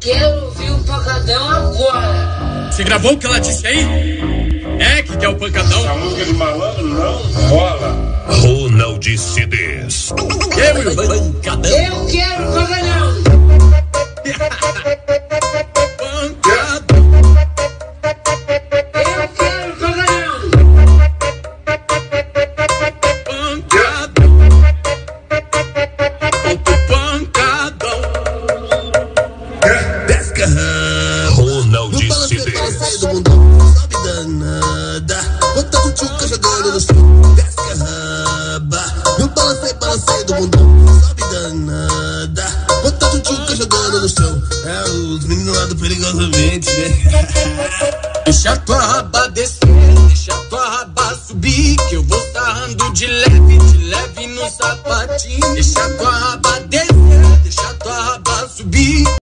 quero ouvir o pancadão agora. Você gravou o que ela disse aí? É que quer o pancadão? A música de malandro não rola. Ronald CDs. Eu e o pancadão. Eu quero o pancadão. Pancadão. Eu quero o pancadão. Pancadão. Outro pancadão. Pesca, Ronald no balanço CDs. do mundão, sobe danada. Bota o tchuca jogando no chão. Pesca, no balanço do mundão, sobe danada. Bota o tchuca jogando no chão. É os meninos lá do Perigosamente, né? Deixa tua raba descer, deixa tua raba subir, que eu vou sarrando de leve no sapatinho. Deixa tua raba descer, deixa tua raba subir.